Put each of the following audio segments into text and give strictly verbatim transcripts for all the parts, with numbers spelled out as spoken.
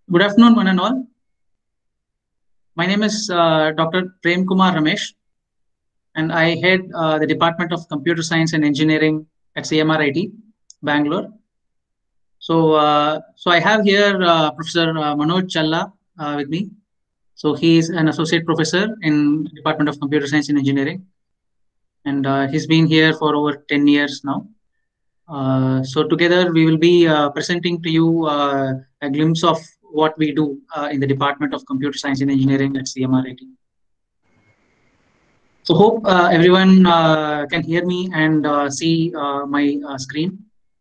Good afternoon, one and all. My name is uh, Doctor Prem Kumar Ramesh, and I head uh, the Department of Computer Science and Engineering at C M R I T, Bangalore. So, uh, so I have here uh, Professor uh, Manoj Challa uh, with me. So he is an associate professor in Department of Computer Science and Engineering, and uh, he's been here for over ten years now. Uh, so together we will be uh, presenting to you uh, a glimpse of what we do uh, in the Department of Computer Science and Engineering at C M R I T. So hope uh, everyone uh, can hear me and uh, see uh, my uh, screen.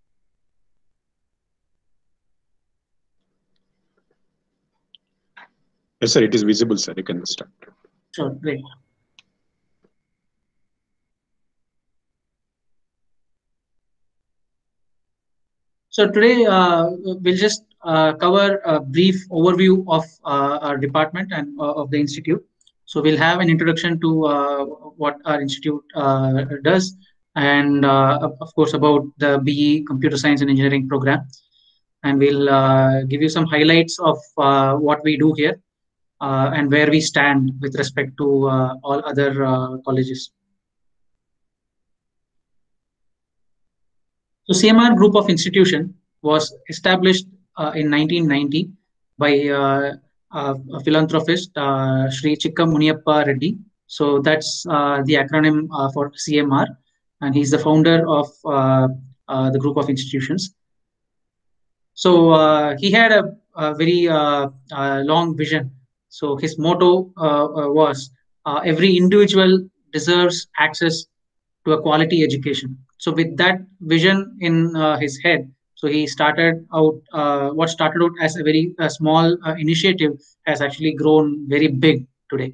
Yes, sir, it is visible, sir. You can start. Sure, great. So today uh, we'll just uh, cover a brief overview of uh, our department and uh, of the institute. So we'll have an introduction to uh, what our institute uh, does, and uh, of of course about the B E Computer Science and Engineering program. And we'll uh, give you some highlights of uh, what we do here uh, and where we stand with respect to uh, all other uh, colleges. So C M R Group of Institution was established uh, in nineteen ninety by uh, uh, a philanthropist, uh, Sri Chikka Muniappa Reddy. So that's uh, the acronym uh, for C M R, and he's the founder of uh, uh, the group of institutions. So uh, he had a, a very uh, uh, long vision. So his motto uh, uh, was uh, every individual deserves access to a quality education. So with that vision in uh, his head, so he started out uh, what started out as a very uh, small uh, initiative has actually grown very big today.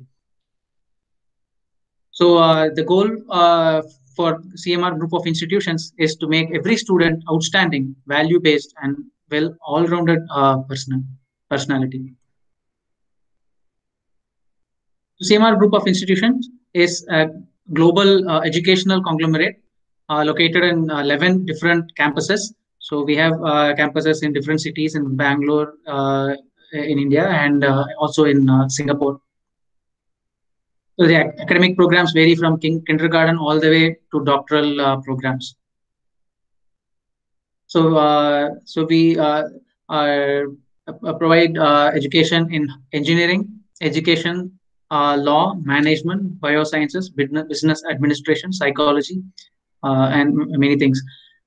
So uh, the goal uh, for C M R Group of Institutions is to make every student outstanding, value-based, and well all-rounded uh, person personality. C M R Group of Institutions is a global uh, educational conglomerate uh, located in uh, eleven different campuses. So we have uh, campuses in different cities in Bangalore, uh, in India, and uh, also in uh, Singapore. So the ac- academic programs vary from kin- kindergarten all the way to doctoral uh, programs. So, uh, so we uh, are, uh, provide uh, education in engineering, education, uh, law, management, biosciences, business, business administration, psychology, uh, and m- many things.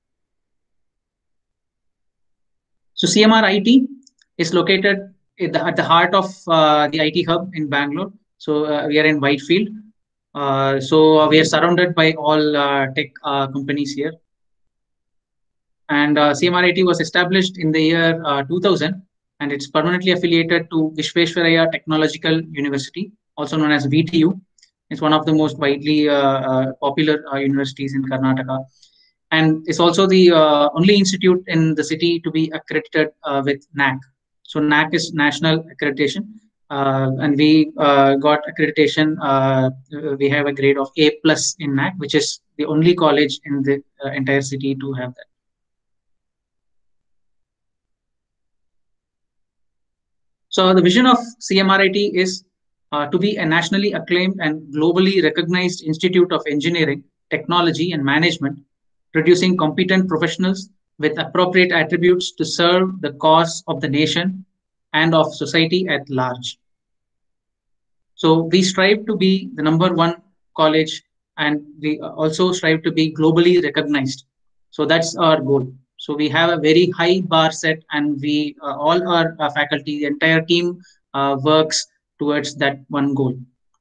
So, C M R I T is located at the, at the heart of uh, the I T hub in Bangalore. So, uh, we are in Whitefield. Uh, so, uh, we are surrounded by all uh, tech uh, companies here. And uh, C M R I T was established in the year uh, two thousand, and it's permanently affiliated to Vishveshwaraya Technological University, also known as V T U. It's one of the most widely uh, uh, popular uh, universities in Karnataka, and it's also the uh, only institute in the city to be accredited uh, with N A C. So N A C is National Accreditation, uh, and we uh, got accreditation. Uh, we have a grade of A plus in N A C, which is the only college in the uh, entire city to have that. So the vision of C M R I T is uh, to be a nationally acclaimed and globally recognized institute of engineering, technology, and management, producing competent professionals with appropriate attributes to serve the cause of the nation and of society at large. So we strive to be the number one college, and we also strive to be globally recognized. So that's our goal. So we have a very high bar set, and we uh, all our uh, faculty, the entire team uh, works towards that one goal.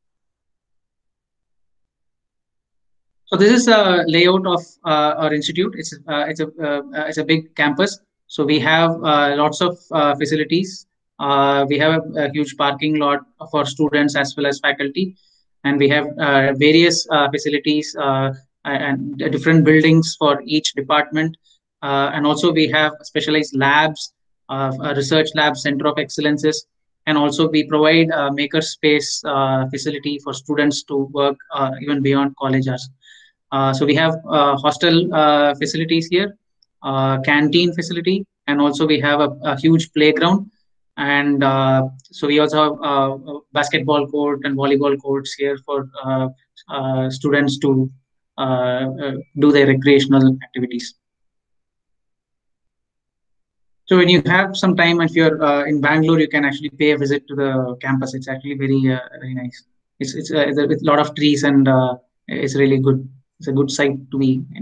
So this is a layout of uh, our institute. It's uh, it's a uh, it's a big campus. So we have uh, lots of uh, facilities. Uh, we have a, a huge parking lot for students as well as faculty, and we have uh, various uh, facilities uh, and different buildings for each department. Uh, and also we have specialized labs, uh, a research lab, center of excellences, and also we provide a maker space uh, facility for students to work uh, even beyond college hours. Uh, so we have uh, hostel uh, facilities here, uh, canteen facility, and also we have a, a huge playground. And uh, so we also have uh, a basketball court and volleyball courts here for uh, uh, students to uh, uh, do their recreational activities. So when you have some time, if you're uh, in Bangalore, you can actually pay a visit to the campus. It's actually very uh, very nice. It's it's uh, with a lot of trees, and uh, it's really good. It's a good site to be in.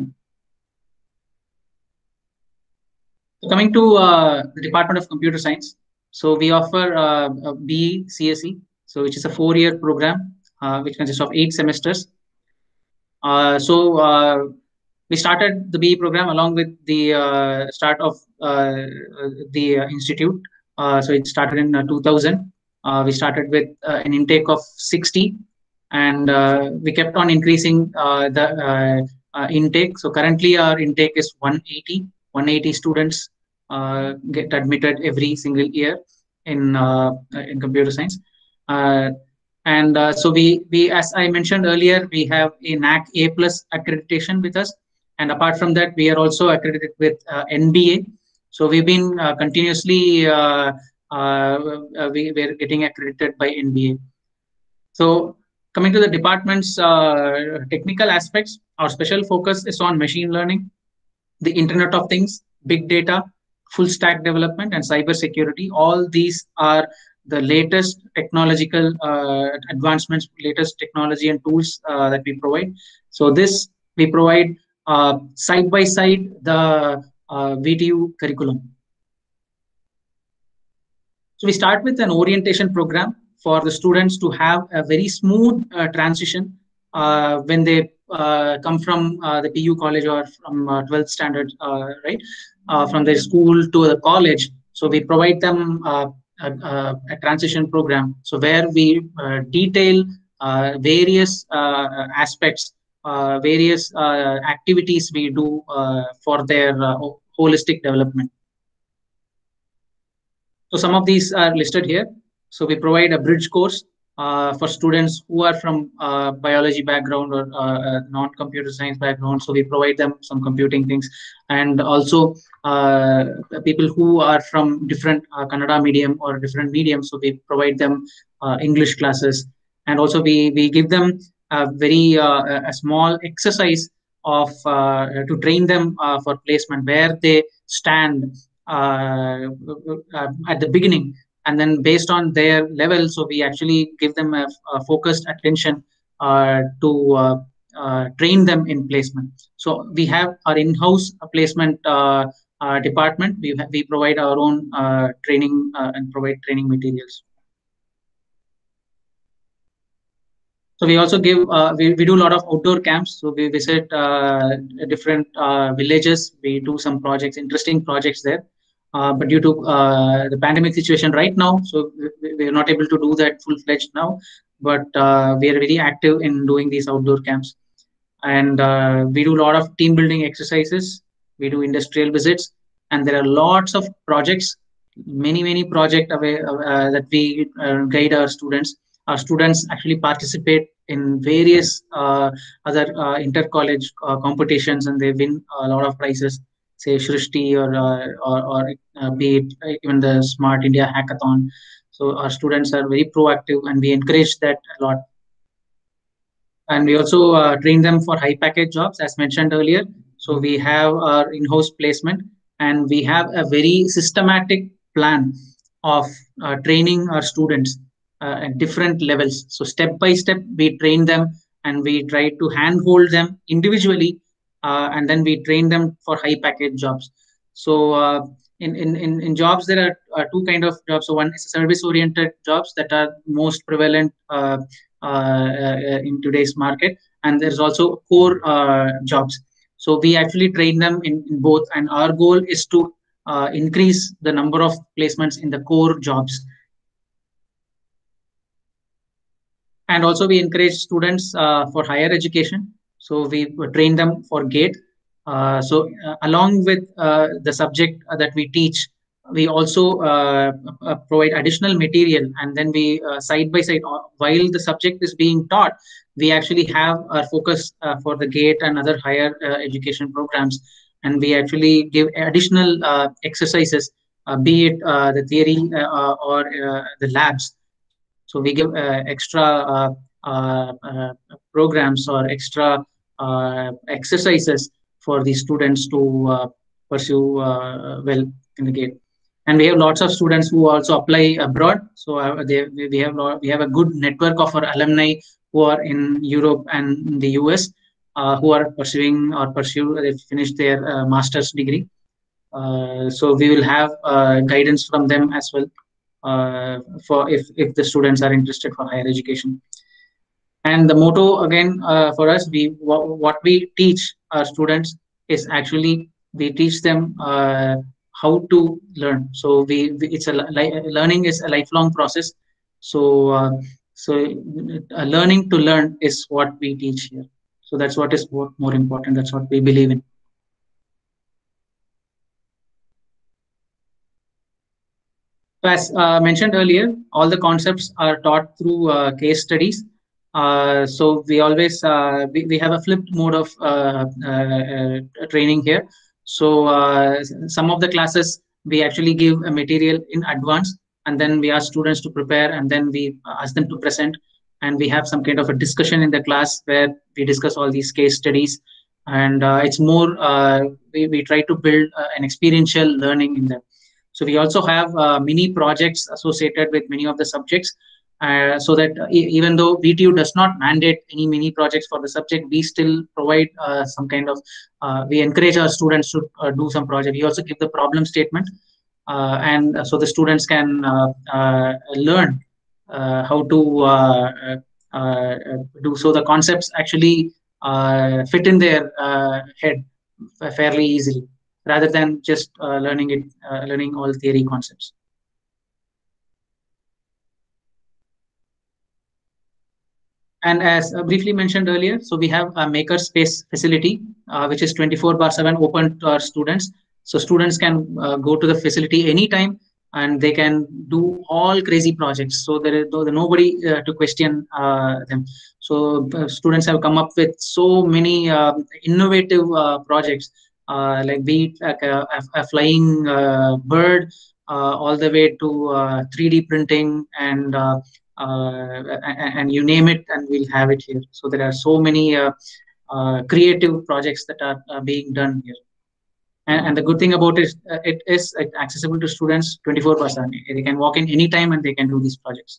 So coming to uh, the Department of Computer Science, so we offer uh, a B E C S E, so which is a four-year program uh, which consists of eight semesters. Uh, so uh, we started the B E program along with the uh, start of uh, the uh, institute. Uh, so it started in uh, two thousand. Uh, we started with uh, an intake of sixty, and uh, we kept on increasing uh, the uh, uh, intake. So currently our intake is one eighty. one eighty students uh, get admitted every single year in uh, in computer science. Uh, and uh, so we we as I mentioned earlier, we have a N A C A plus accreditation with us. And apart from that, we are also accredited with uh, N B A. So we've been uh, continuously uh, uh, we we're getting accredited by N B A. So coming to the department's uh, technical aspects, our special focus is on machine learning, the Internet of Things, big data, full stack development, and cyber security. All these are the latest technological uh, advancements, latest technology and tools uh, that we provide. So this we provide uh, side by side the uh, V T U curriculum. So we start with an orientation program for the students to have a very smooth uh, transition uh, when they uh, come from uh, the P U college or from uh, twelfth standard, uh, right, uh, from their school to the college. So we provide them uh, a, a transition program. So where we uh, detail uh, various uh, aspects, uh, various uh, activities we do uh, for their uh, holistic development. So some of these are listed here. So we provide a bridge course uh, for students who are from uh, biology background or uh, non-computer science background. So we provide them some computing things, and also uh, people who are from different uh, Kannada medium or different mediums. So we provide them uh, English classes, and also we we give them a very uh, a small exercise of uh, to train them uh, for placement, where they stand uh, uh, at the beginning, and then based on their level, so we actually give them a, a focused attention uh, to uh, uh, train them in placement. So we have our in-house placement uh, uh, department. We, we provide our own uh, training uh, and provide training materials. So we also give, uh, we, we do a lot of outdoor camps. So we visit uh, different uh, villages. We do some projects, interesting projects there. Uh, but due to uh, the pandemic situation right now, so we, we are not able to do that full-fledged now. But uh, we are very active in doing these outdoor camps. And uh, we do a lot of team building exercises. We do industrial visits. And there are lots of projects, many, many projects uh, that we uh, guide our students. Our students actually participate in various uh, other uh, inter-college uh, competitions, and they win a lot of prizes, say Shrishti or uh, or, or uh, be it even the Smart India Hackathon. So our students are very proactive, and we encourage that a lot. And we also uh, train them for high package jobs, as mentioned earlier. So we have our in-house placement, and we have a very systematic plan of uh, training our students uh, at different levels. So step by step, we train them, and we try to handhold them individually, uh, and then we train them for high package jobs. So uh, in, in, in, in jobs, there are uh, two kind of jobs. So one is service-oriented jobs that are most prevalent uh, uh, uh, in today's market, and there's also core uh, jobs. So we actually train them in, in both, and our goal is to uh, increase the number of placements in the core jobs. And also we encourage students uh, for higher education. So we train them for GATE. Uh, so uh, along with uh, the subject that we teach, we also uh, uh, provide additional material, and then we uh, side by side, uh, while the subject is being taught, we actually have our focus uh, for the GATE and other higher uh, education programs, and we actually give additional uh, exercises uh, be it uh, the theory uh, or uh, the labs. So we give uh, extra uh, uh, uh, programs or extra uh, exercises for the students to uh, pursue uh, well in the game. And we have lots of students who also apply abroad. So uh, they, we have we have a good network of our alumni who are in Europe and in the U S, uh, who are pursuing or pursue they finished their uh, master's degree. Uh, so we will have uh, guidance from them as well, uh, for if if the students are interested for higher education. And the motto again, uh, for us, we what, what we teach our students is actually we teach them uh, how to learn. So we, we it's a li- learning is a lifelong process. So uh, so uh, learning to learn is what we teach here. So that's what is more, more important. That's what we believe in. So as uh, mentioned earlier, all the concepts are taught through uh, case studies. Uh, so we always uh, we, we have a flipped mode of uh, uh, uh, training here. So uh, some of the classes we actually give a material in advance, and then we ask students to prepare, and then we ask them to present, and we have some kind of a discussion in the class where we discuss all these case studies, and uh, it's more uh, we, we try to build uh, an experiential learning in them. So we also have uh, mini projects associated with many of the subjects, uh, so that uh, e- even though V T U does not mandate any mini projects for the subject, we still provide uh, some kind of, uh, we encourage our students to uh, do some project. We also give the problem statement, uh, and uh, so the students can uh, uh, learn uh, how to uh, uh, uh, do. So the concepts actually uh, fit in their uh, head fairly easily, rather than just uh, learning it, uh, learning all theory concepts. And as uh, briefly mentioned earlier, so we have a makerspace facility, uh, which is twenty-four bar seven open to our students. So students can uh, go to the facility anytime, and they can do all crazy projects. So there is no, nobody uh, to question uh, them. So uh, students have come up with so many uh, innovative uh, projects, uh, like be it like a, a, a flying uh, bird, uh, all the way to uh, three D printing and uh, uh, and you name it, and we'll have it here. So there are so many uh, uh, creative projects that are uh, being done here. And, and the good thing about it, uh, it is accessible to students twenty-four by seven. They can walk in anytime and they can do these projects.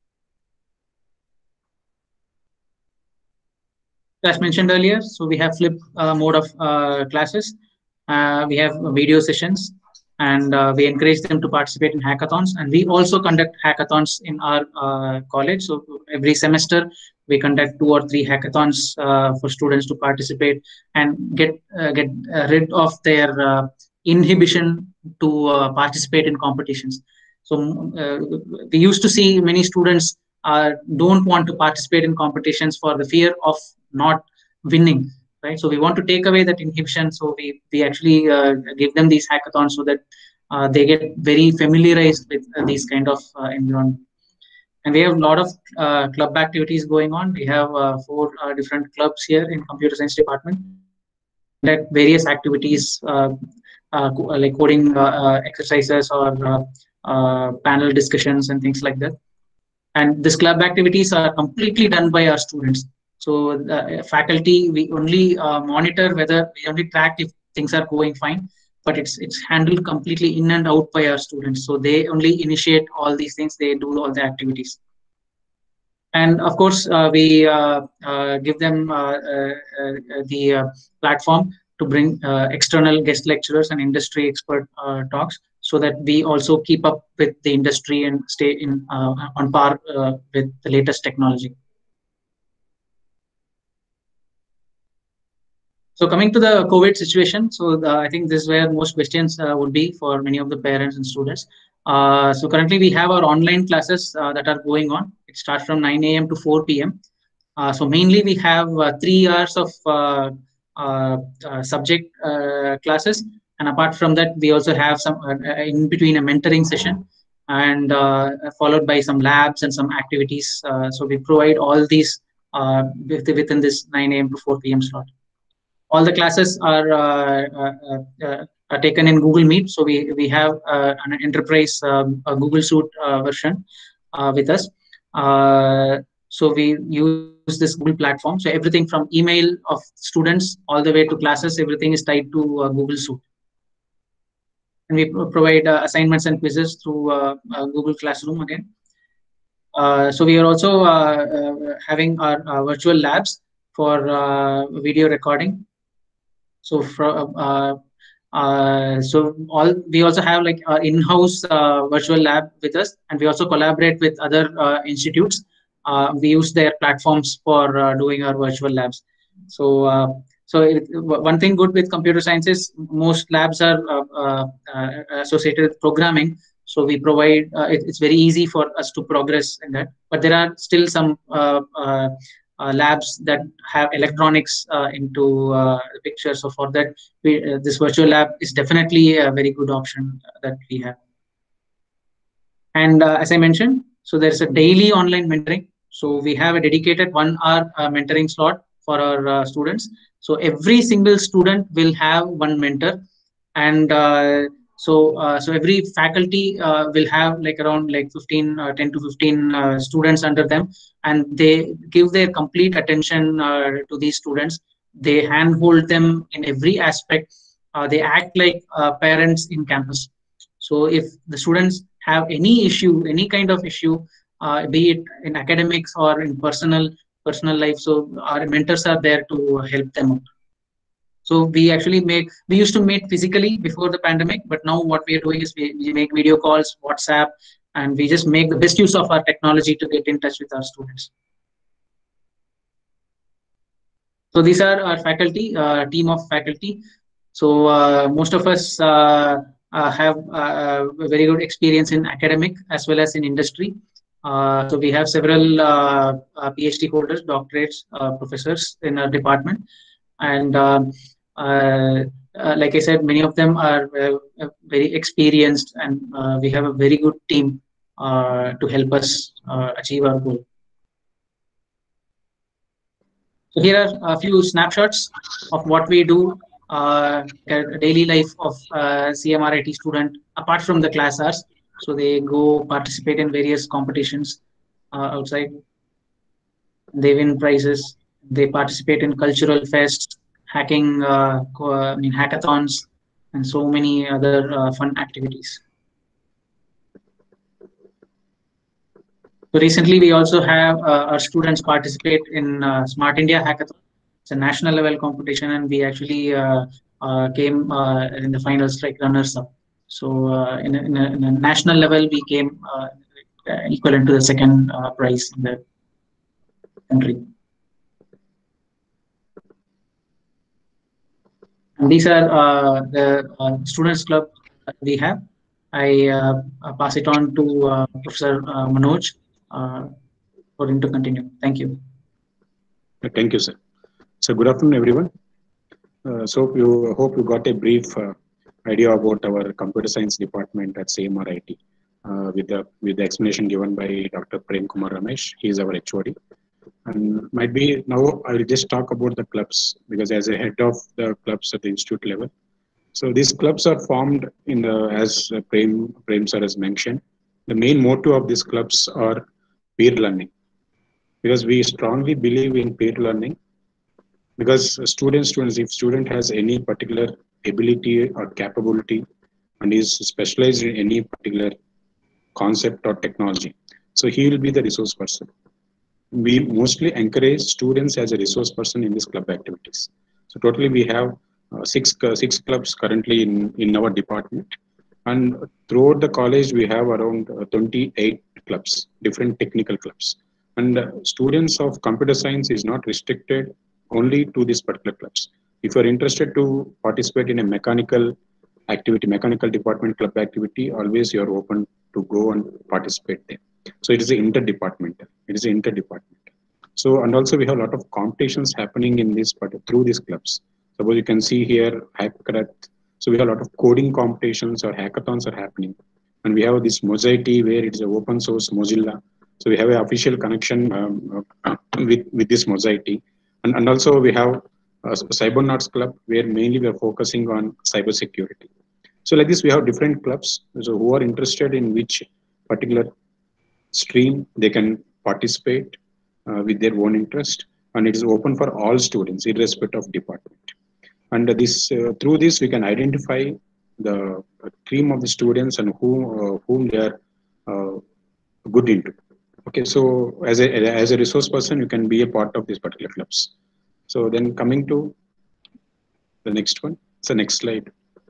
As mentioned earlier, so we have flip uh, mode of uh, classes. Uh, we have video sessions, and uh, we encourage them to participate in hackathons. And we also conduct hackathons in our uh, college. So every semester, we conduct two or three hackathons uh, for students to participate and get uh, get uh, rid of their uh, inhibition to uh, participate in competitions. So uh, we used to see many students uh, don't want to participate in competitions for the fear of not winning, right? So we want to take away that inhibition. So we we actually uh, give them these hackathons so that uh, they get very familiarized with uh, these kind of uh, environment. And we have a lot of uh, club activities going on. We have uh, four uh, different clubs here in computer science department. So we conduct various activities, uh, uh, like coding uh, uh, exercises or uh, uh, panel discussions and things like that. And these club activities are completely done by our students. So the faculty, we only uh, monitor whether we only track if things are going fine, but it's it's handled completely in and out by our students. So they only initiate all these things, they do all the activities. And of course, uh, we uh, uh, give them uh, uh, uh, the uh, platform to bring uh, external guest lecturers and industry expert uh, talks, so that we also keep up with the industry and stay in uh, on par uh, with the latest technology. So coming to the COVID situation, so the, I think this is where most questions uh, would be for many of the parents and students. Uh, so currently we have our online classes uh, that are going on. It starts from nine A M to four P M Uh, so mainly we have uh, three hours of uh, uh, uh, subject uh, classes, and apart from that, we also have some uh, in between a mentoring session, and uh, followed by some labs and some activities. Uh, so we provide all these uh, within this nine A M to four P M slot. All the classes are uh, uh, uh, uh, taken in Google Meet. So we we have uh, an enterprise um, a Google Suite uh, version uh, with us. Uh, so we use this Google platform. So everything from email of students all the way to classes, everything is tied to uh, Google Suite. And we pro- provide uh, assignments and quizzes through uh, uh, Google Classroom again. Uh, so we are also uh, uh, having our uh, virtual labs for uh, video recording. So for uh, uh, so all we also have like our in-house uh, virtual lab with us, and we also collaborate with other uh, institutes. Uh, we use their platforms for uh, doing our virtual labs. So uh, so it, one thing good with computer science is most labs are uh, uh, uh, associated with programming. So we provide uh, it, it's very easy for us to progress in that. But there are still some uh, uh, uh, labs that have electronics uh, into uh, the picture. So for that, we, uh, this virtual lab is definitely a very good option that we have. And uh, as I mentioned, so there's a daily online mentoring. So we have a dedicated one hour uh, mentoring slot for our uh, students. So every single student will have one mentor, and uh, so uh, so every faculty uh, will have like around like fifteen uh, ten to fifteen uh, students under them, and they give their complete attention uh, to these students. They handhold them in every aspect. Uh, they act like uh, parents in campus. So if the students have any issue, any kind of issue, uh, be it in academics or in personal personal life, so our mentors are there to help them out. So we actually make, we used to meet physically before the pandemic, but now what we are doing is we, we make video calls, WhatsApp, and we just make the best use of our technology to get in touch with our students. So these are our faculty, uh, team of faculty. So uh, most of us uh, uh, have uh, a very good experience in academic as well as in industry. Uh, so we have several uh, uh, PhD holders, doctorates, uh, professors in our department. And um, uh, uh, like I said, many of them are uh, uh, very experienced, and uh, we have a very good team uh, to help us uh, achieve our goal. So here are a few snapshots of what we do, uh, a daily life of uh, C M R I T student apart from the class hours. So they go participate in various competitions uh, outside. They win prizes. They participate in cultural fests, hacking, uh, I mean hackathons, and so many other uh, fun activities. So recently, we also have uh, our students participate in uh, Smart India Hackathon. It's a national level competition, and we actually uh, uh, came uh, in the finals like runners up. So uh, in, a, in, a, in a national level, we came uh, equivalent to the second uh, prize in the country. And these are uh, the uh, students club that we have. I uh, pass it on to uh, Professor uh, Manoj uh, for him to continue. Thank you. Thank you, sir. So good afternoon, everyone. Uh, so you hope you got a brief uh, idea about our computer science department at C M R I T uh, with the with the explanation given by Doctor Prem Kumar Ramesh. He is our H O D. And might be now I will just talk about the clubs, because as a head of the clubs at the institute level. So these clubs are formed in the, as Prem, Prem sir has mentioned, the main motto of these clubs are peer learning, because we strongly believe in peer learning. Because students, students, if student has any particular ability or capability and is specialized in any particular concept or technology, so he will be the resource person. We mostly encourage students as a resource person in these club activities. So totally we have uh, six uh, six clubs currently in in our department, and throughout the college we have around uh, twenty-eight clubs, different technical clubs. And uh, students of computer science is not restricted only to these particular clubs. If you are interested to participate in a mechanical activity, mechanical department club activity, always you are open to go and participate there. So it is interdepartmental. It is interdepartmental. So, and also we have a lot of competitions happening in this, but through these clubs. Suppose you can see here, Hackarat. So we have a lot of coding competitions or hackathons are happening. And we have this Mosaic where it is an open source Mozilla. So we have an official connection um, uh, with, with this Mosaic. And, and also we have uh, Cybernauts Club, where mainly we are focusing on cyber security. So like this, we have different clubs. So who are interested in which particular stream, they can participate uh, with their own interest, and it is open for all students, irrespective of department. And this uh, through this, we can identify the cream of the students and whom uh, whom they are uh, good into. Okay, so as a as a resource person, you can be a part of these particular clubs. So then coming to the next one, so next slide.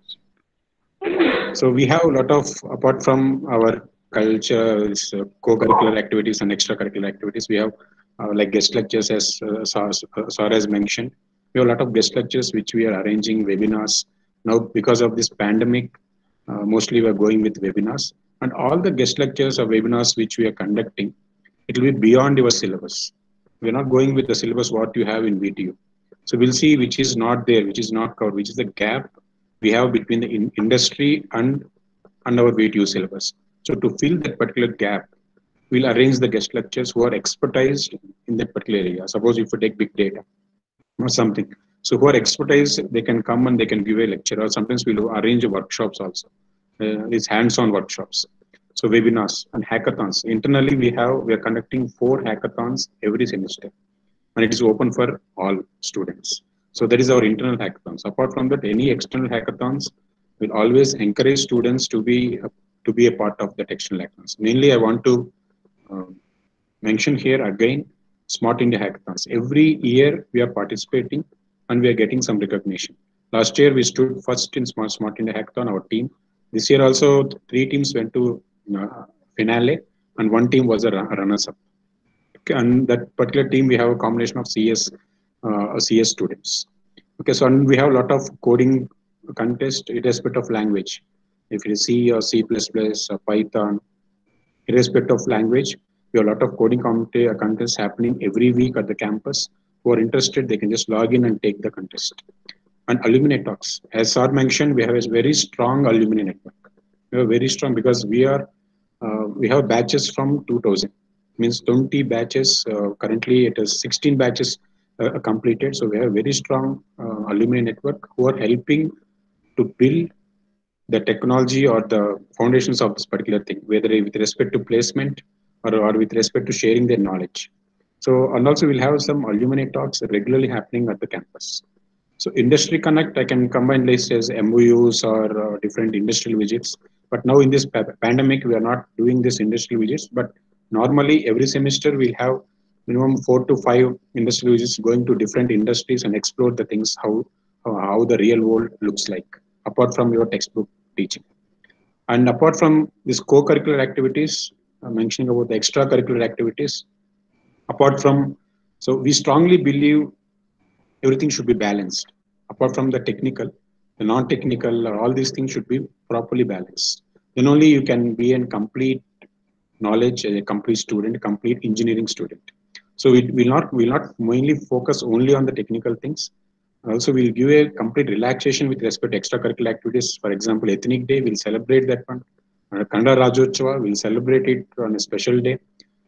So we have a lot of, apart from our culture, uh, co-curricular activities and extracurricular activities, we have uh, like guest lectures, as uh, Sar has mentioned. We have a lot of guest lectures which we are arranging, webinars. Now because of this pandemic, uh, mostly we are going with webinars, and all the guest lectures or webinars which we are conducting, it will be beyond your syllabus. We're not going with the syllabus what you have in V T U. So we'll see which is not there, which is not covered, which is the gap we have between the in industry and, and our V T U syllabus. So to fill that particular gap, we'll arrange the guest lectures who are expertised in that particular area. Suppose if you take big data or something. So who are expertise, they can come and they can give a lecture, or sometimes we'll arrange workshops also. Uh, these hands-on workshops. So webinars and hackathons. Internally, we have we are conducting four hackathons every semester, and it is open for all students. So that is our internal hackathons. Apart from that, any external hackathons will always encourage students to be uh, to be a part of the external hackathons. Mainly, I want to uh, mention here again Smart India hackathons. Every year we are participating and we are getting some recognition. Last year we stood first in Smart, Smart India hackathon, our team. This year also three teams went to uh, finale and one team was a runners up. And that particular team we have a combination of C S, uh, C S students. Okay, so and we have a lot of coding contest irrespective of language. If it is C or C plus plus or Python, irrespective of language, we have a lot of coding contests happening every week at the campus. Who are interested, they can just log in and take the contest. And alumni talks. As Sir mentioned, we have a very strong alumni network. We are very strong because we are uh, we have batches from two thousand. Means twenty batches. Uh, currently, it is sixteen batches uh, completed. So we have a very strong uh, alumni network who are helping to build the technology or the foundations of this particular thing, whether with respect to placement or, or with respect to sharing their knowledge. So, and also we'll have some alumni talks regularly happening at the campus. So Industry Connect, I can combine this as M O Us or uh, different industrial visits. But now in this pa pandemic, we are not doing this industrial visits. But normally every semester we'll have minimum four to five industrial visits going to different industries and explore the things, how, how, how the real world looks like, apart from your textbook teaching. And apart from these co-curricular activities, uh, mentioning about the extracurricular activities, apart from, so we strongly believe everything should be balanced. Apart from the technical, the non-technical, all these things should be properly balanced. Then only you can be a complete knowledge, a complete student, a complete engineering student. So we will not will not mainly focus only on the technical things. Also, we'll give a complete relaxation with respect to extracurricular activities. For example, Ethnic Day, we'll celebrate that one. Uh, Kannada Rajyotsava, we'll celebrate it on a special day.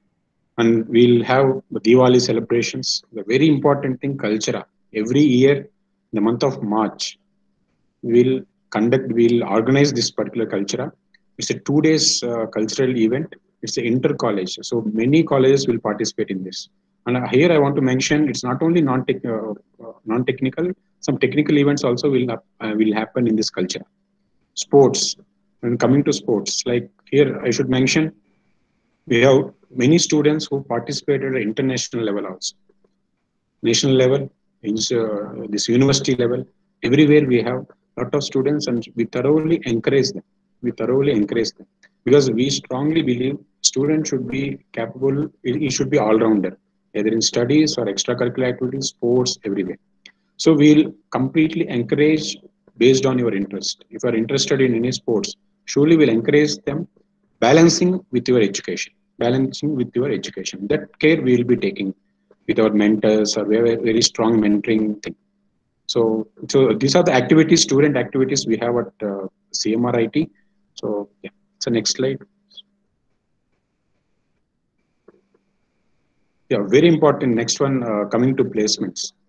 And we'll have Diwali celebrations. The very important thing, Cultura. Every year, in the month of March, we'll conduct, we'll organize this particular Cultura. It's a two days uh, cultural event. It's an inter-college. So many colleges will participate in this. And uh, here I want to mention, it's not only non-tech, uh, uh, non-technical, some technical events also will, uh, will happen in this Cultura. Sports, and coming to sports, like here I should mention, we have many students who participated at international level also. National level, uh, this university level, everywhere we have a lot of students and we thoroughly encourage them. We thoroughly encourage them because we strongly believe students should be capable, he should be all-rounder, either in studies or extracurricular activities, sports, everywhere. So we'll completely encourage based on your interest. If you are interested in any sports, surely we'll encourage them balancing with your education, balancing with your education. That care we will be taking with our mentors, or we have a very strong mentoring thing. So, so these are the activities, student activities we have at uh, C M R I T. So, yeah. So next slide. Yeah, very important. Next one, uh, coming to placements.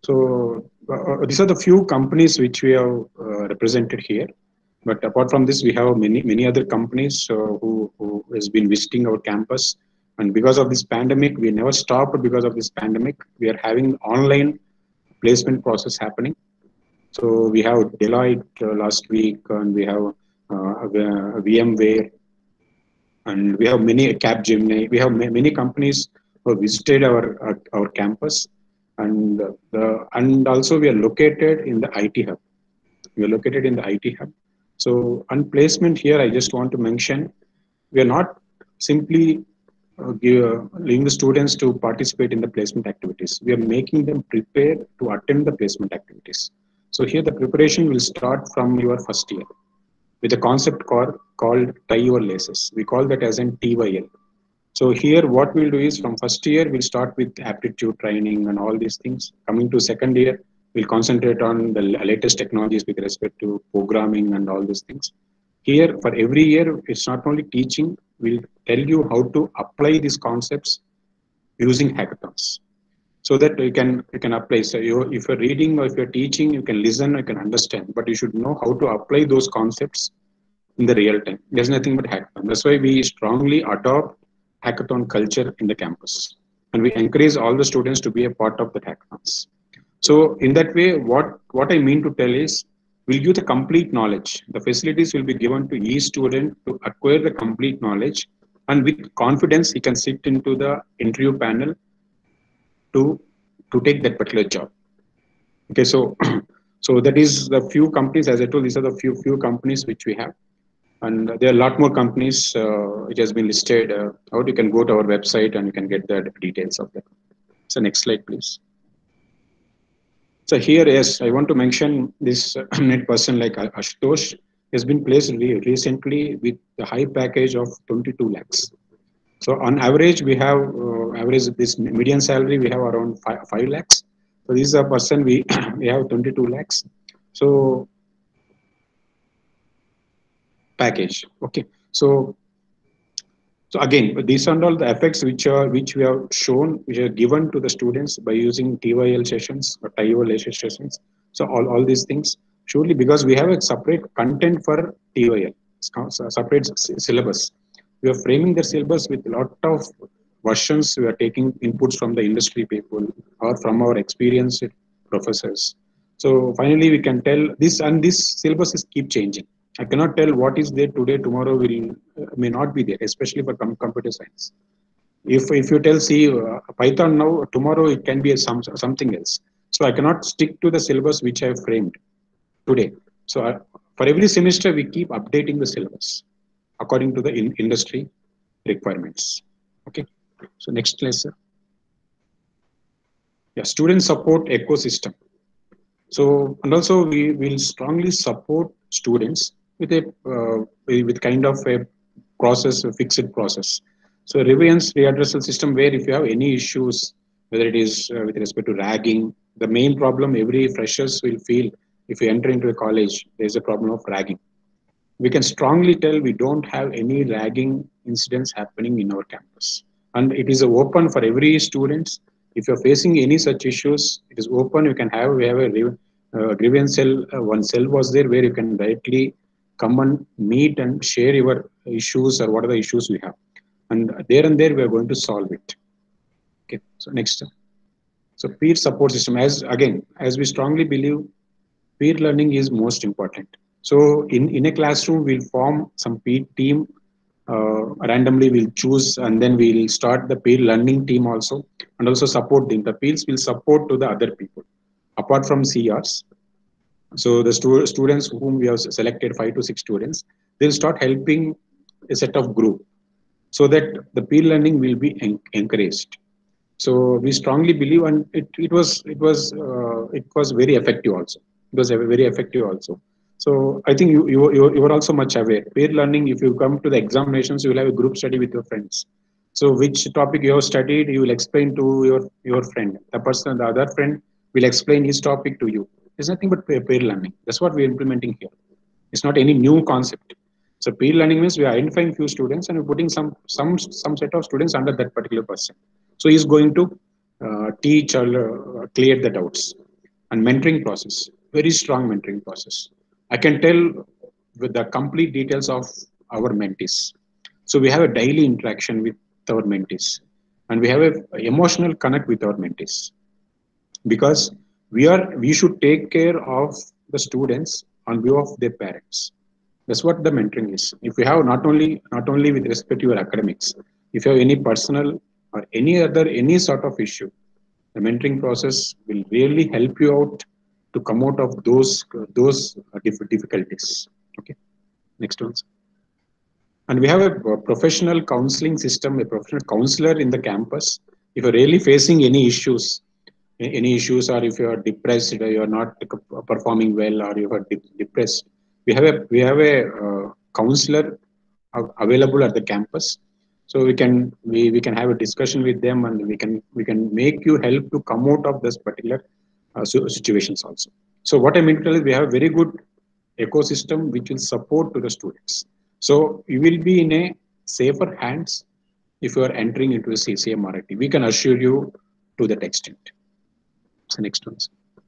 So uh, these are the few companies which we have uh, represented here. But apart from this, we have many many other companies uh, who, who has been visiting our campus. And because of this pandemic, we never stopped. Because of this pandemic, we are having online placement process happening. So we have Deloitte uh, last week, and we have uh, VMware, and we have many Capgemini. We have many companies who visited our our, our campus, and the and also we are located in the I T hub. We are located in the I T hub. So on placement here, I just want to mention we are not simply uh, give, uh, leaving the students to participate in the placement activities. We are making them prepare to attend the placement activities. So here the preparation will start from your first year with a concept called, called tie your laces. We call that as an T Y L. So here what we'll do is from first year, we'll start with aptitude training and all these things. Coming to second year, we'll concentrate on the latest technologies with respect to programming and all these things. Here for every year, it's not only teaching, we'll tell you how to apply these concepts using hackathons. So that you can you can apply. So you, if you're reading or if you're teaching, you can listen, you can understand, but you should know how to apply those concepts in the real time. There's nothing but hackathon. That's why we strongly adopt hackathon culture in the campus, and we encourage all the students to be a part of the hackathons. So in that way, what what I mean to tell is, we'll give the complete knowledge. The facilities will be given to each student to acquire the complete knowledge, and with confidence, he can sit into the interview panel to to take that particular job. Okay, so so that is the few companies. As I told, these are the few few companies which we have, and there are a lot more companies uh, which has been listed uh, out. You can go to our website and you can get the details of that. So next slide, please. So here, yes, I want to mention this uh, net person like Ashutosh has been placed re- recently with the high package of twenty-two lakhs. So on average, we have uh, average this median salary we have around five, five lakhs. So this is a person we we have twenty-two lakhs. So package, okay. So so again, these are all the effects which are which we have shown, which are given to the students by using T Y L sessions or T Y L sessions. So all, all these things surely, because we have a separate content for T Y L, separate syllabus. We are framing the syllabus with a lot of versions. We are taking inputs from the industry people or from our experienced professors. So finally, we can tell this, and this syllabus is keep changing. I cannot tell what is there today, tomorrow will uh, may not be there, especially for com- computer science. If if you tell see uh, Python now, tomorrow it can be a some, something else. So I cannot stick to the syllabus which I have framed today. So uh, for every semester, we keep updating the syllabus according to the in- industry requirements. Okay. So next slide, sir. Yeah, student support ecosystem. So, and also we will strongly support students with a uh, with kind of a process, a fixed process. So, grievance readdressal system, where if you have any issues, whether it is uh, with respect to ragging, the main problem every freshers will feel if you enter into a college, there is a problem of ragging. We can strongly tell we don't have any ragging incidents happening in our campus, and it is open for every students. If you're facing any such issues, it is open. You can have we have a uh, grievance cell. Uh, one cell was there where you can directly come and meet and share your issues or what are the issues we have, and there and there we are going to solve it. Okay, so next. So peer support system, as again, as we strongly believe, peer learning is most important. So in, in a classroom, we'll form some peer team, uh, randomly we'll choose, and then we'll start the peer learning team also, and also support them. The peers will support to the other people apart from C Rs. So the stu- students whom we have selected, five to six students, they'll start helping a set of group, so that the peer learning will be en- encouraged. So we strongly believe, and it, it was it was uh, it was very effective also. It was very effective also. So I think you you you you are also much aware. Peer learning, if you come to the examinations, you will have a group study with your friends. So which topic you have studied, you will explain to your your friend. The person, the other friend, will explain his topic to you. It's nothing but peer, peer learning. That's what we're implementing here. It's not any new concept. So peer learning means we are identifying few students and we're putting some some some set of students under that particular person. So he's going to uh, teach or uh, clear the doubts. And mentoring process, very strong mentoring process. I can tell with the complete details of our mentees. So we have a daily interaction with our mentees, and we have a emotional connect with our mentees, because we are we should take care of the students on view of their parents. That's what the mentoring is. If you have not only not only with respect to your academics, if you have any personal or any other any sort of issue, the mentoring process will really help you out to come out of those those uh, dif- difficulties. Okay, next one. And we have a uh, professional counseling system, a professional counselor in the campus. If you're really facing any issues, a- any issues, or if you are depressed, or you are not c- performing well, or you are de- depressed, we have a we have a uh, counselor av- available at the campus. So we can we, we can have a discussion with them, and we can we can make you help to come out of this particular uh, si- situations also. So what I mean to tell is we have a very good ecosystem which will support to the students. So you will be in a safer hands if you are entering into a C C M R I T. We can assure you to that extent. So next one.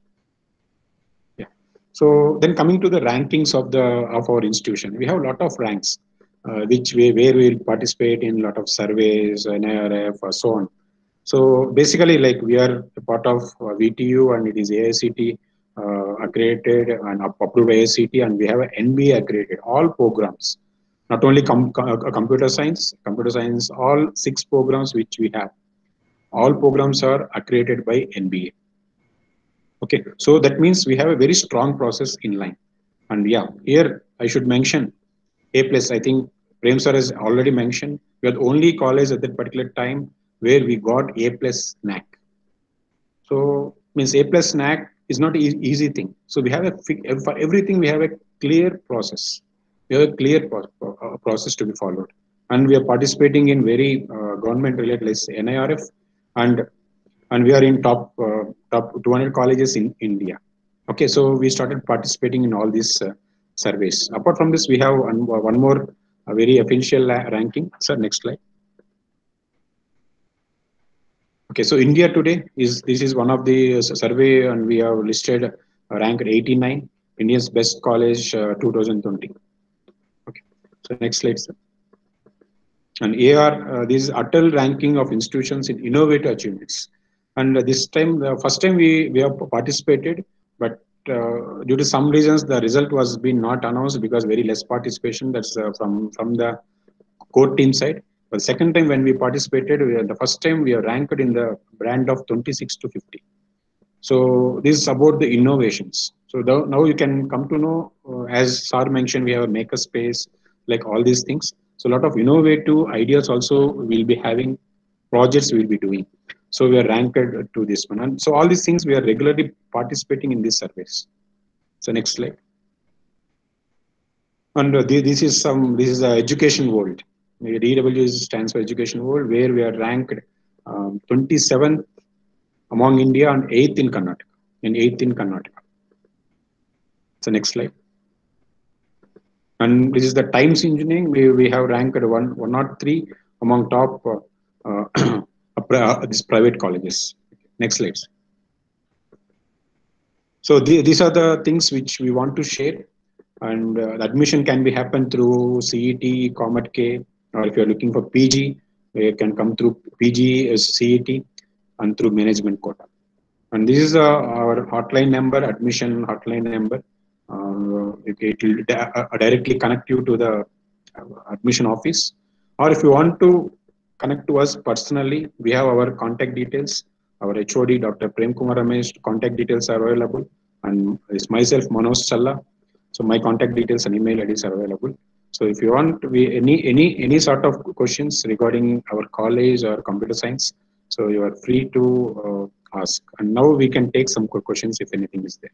Yeah. So then coming to the rankings of the of our institution, we have a lot of ranks, uh, which we where we will participate in a lot of surveys, N I R F, or so on. So basically, like we are a part of uh, V T U, and it is A I C T uh, accredited and up- approved A I C T, and we have an N B A accredited all programs. Not only com- co- uh, computer science, computer science, all six programs which we have, all programs are accredited by N B A. Okay, so that means we have a very strong process in line. And yeah, here I should mention A plus. I think Prem sir has already mentioned we are the only college at that particular time where we got A plus N A C. So means A plus N A C is not an easy thing. So we have a for everything we have a clear process. We have a clear pro- pro- uh, process to be followed, and we are participating in very uh, government related like N I R F, and and we are in top uh, top two hundred colleges in India. Okay, so we started participating in all these uh, surveys. Apart from this, we have one, one more uh, very official la- ranking. Sir, next slide. Okay, so India today is this is one of the uh, survey, and we have listed uh, ranked eighty-nine, India's best college uh, two thousand twenty. Okay, so next slide, sir. And A R, uh, this is Atal ranking of institutions in innovative achievements. And uh, this time, the first time we, we have participated, but uh, due to some reasons, the result was being not announced because very less participation. That's uh, from from the core team side. But second time when we participated, we, the first time we are ranked in the brand of twenty-six to fifty. So this is about the innovations. So the, now you can come to know, uh, as Sar mentioned, we have a maker space, like all these things. So a lot of innovative ideas also will be having, projects we will be doing. So we are ranked to this one. And so all these things we are regularly participating in these surveys. So next slide. And uh, thi- this is some, this is the education world. The D W stands for education world, where we are ranked um, twenty-seventh among India and eighth in Karnataka, and eighth in Karnataka. So next slide. And this is the Times Engineering. We, we have ranked one, one not three among top uh, uh, uh, these private colleges. Next slide. So the, these are the things which we want to share. And uh, the admission can be happen through C E T, Comet K, or if you're looking for P G, you can come through P G, uh, C E T, and through management quota. And this is uh, our hotline number, admission hotline number. Uh, it, it will di- uh, directly connect you to the uh, admission office. Or if you want to connect to us personally, we have our contact details. Our H O D, Doctor Prem Kumar Ramesh, contact details are available. And it's myself, Manoj Challa. So my contact details and email I Ds are available. So if you want to be any any any sort of questions regarding our college or computer science, so you are free to uh, ask. And now we can take some quick questions if anything is there.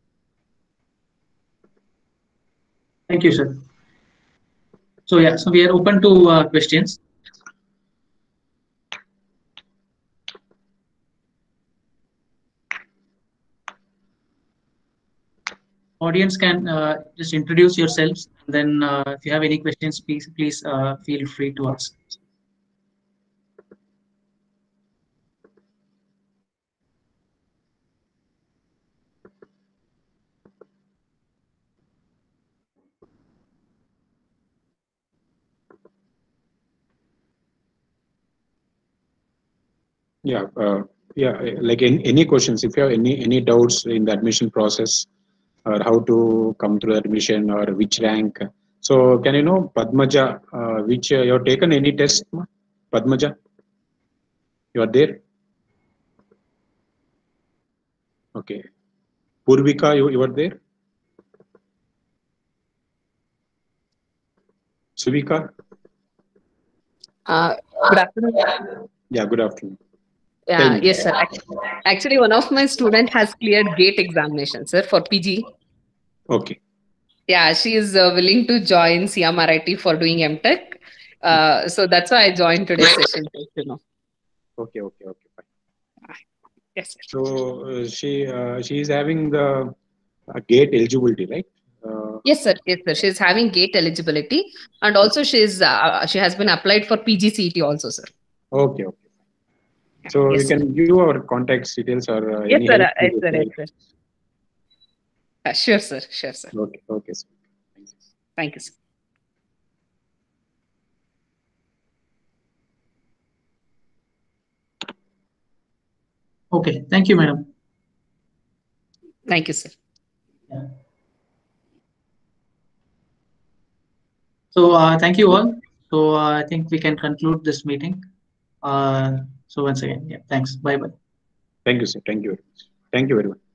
Thank you, sir. So yeah, so we are open to uh, questions. Audience can uh, just introduce yourselves, and then uh, if you have any questions, please please uh, feel free to ask. Yeah, uh, yeah. Like in, any questions, if you have any any doubts in the admission process, or how to come through admission, or which rank. So can you know Padmaja, uh, which uh, you have taken any test, ma? Padmaja, you are there? Okay. Purvika, you, you are there? Suvika? Uh, good afternoon. Yeah, good afternoon. Tell Yeah, me. yes, sir. Ac- Actually, one of my student has cleared GATE examination, sir, for P G. Okay. Yeah, she is uh, willing to join C M R I T for doing M Tech. Uh, so that's why I joined today's session. You know. Okay, okay, okay, fine. Yes, sir. So uh, she uh, she is having the uh, GATE eligibility, right? Uh, Yes, sir. Yes, sir. She's having GATE eligibility, and also she's uh, she has been applied for P G C E T also, sir. okay, okay. So Yes, you sir. can give our contact details or uh, Yes, any sir. help. Uh, Yes, sir. Yes, sir. Uh, sure, sir. Sure, sir. Okay, okay, sir. Thank you. Thank you, sir. Okay, thank you, madam. Thank you, sir. Yeah. So uh, thank you all. So uh, I think we can conclude this meeting. Uh, so once again, yeah, thanks. Bye bye. Thank you, sir. Thank you very much. Thank you very much.